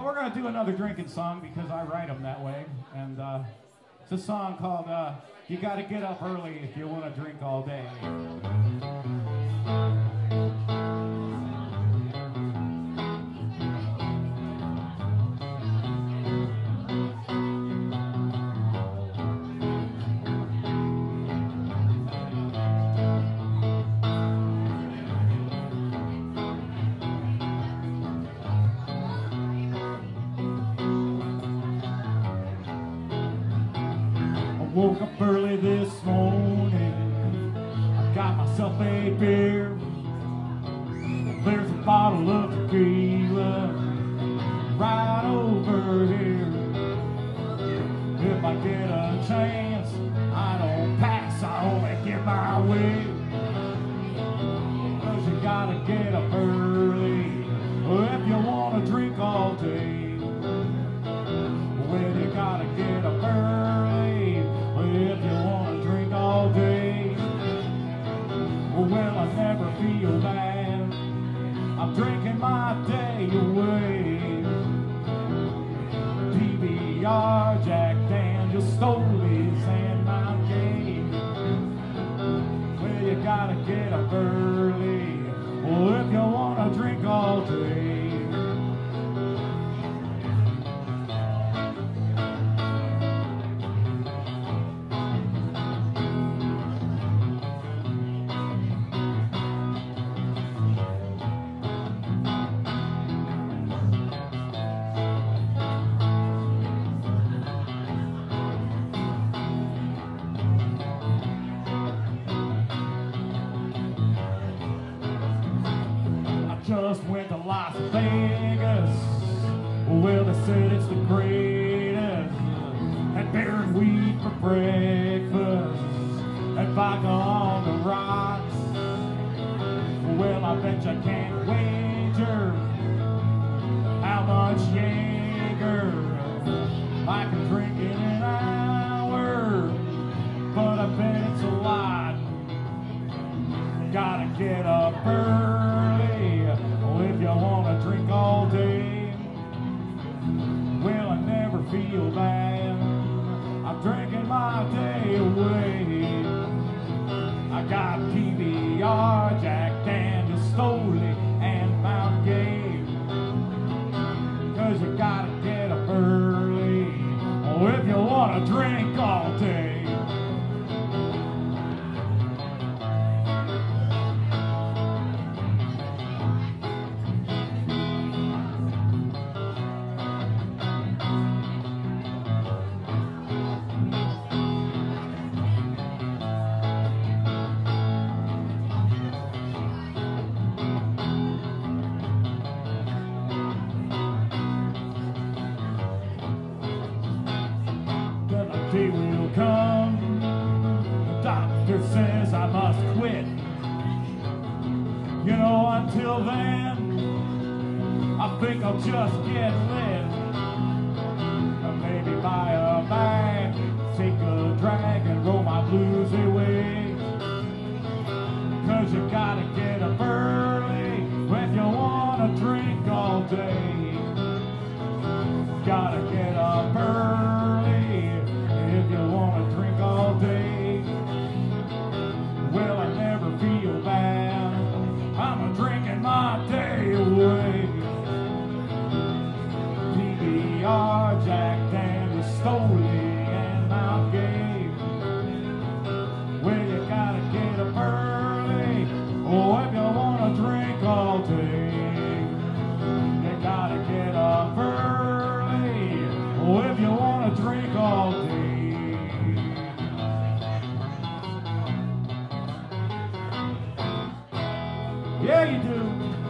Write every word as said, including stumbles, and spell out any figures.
Well, we're going to do another drinking song because I write them that way. And uh, it's a song called uh, You Gotta Get Up Early If You Want to Drink All Day. Woke up early this morning, I got myself a beer. There's a bottle of tequila right over here. If I get a chance, I don't pass, I only get my way. 'Cause you gotta get up early if you wanna drink all day. Well, you gotta get up early if you want to drink all day. Well, I never feel bad, I'm drinking my day away. P B R, Jack Daniels, Stolies, and Mount Gay. Well, you gotta get up early well, if you want to drink all day. Just went to Las Vegas. Well, they said it's the greatest. Had beer and weed for breakfast and vodka on the rocks. Well, I bet you can't wager how much Jaeger I can drink in an hour, but I bet it's a lot. Gotta get up early if you want to drink all day. Well, I never feel bad, I'm drinking my day away. I got P B R, Jack Daniels, Stoli, and Mount Gay. 'Cause you gotta get up early if you want to drink all day. Day will come, the doctor says I must quit. You know, until then, I think I'll just get lit. Or maybe buy a bag, take a drag and roll my blues away. 'Cause you gotta get up early when you wanna drink all day. Gotta get up early if you want to drink all day. Well, I never feel bad, I'm drinking my day away. P B R, Jack Daniels, Stoli, and Mount Gay. Well, you gotta get up early oh, if you want to drink all day. You gotta get up early oh, if you want to drink all day. Yeah, you do.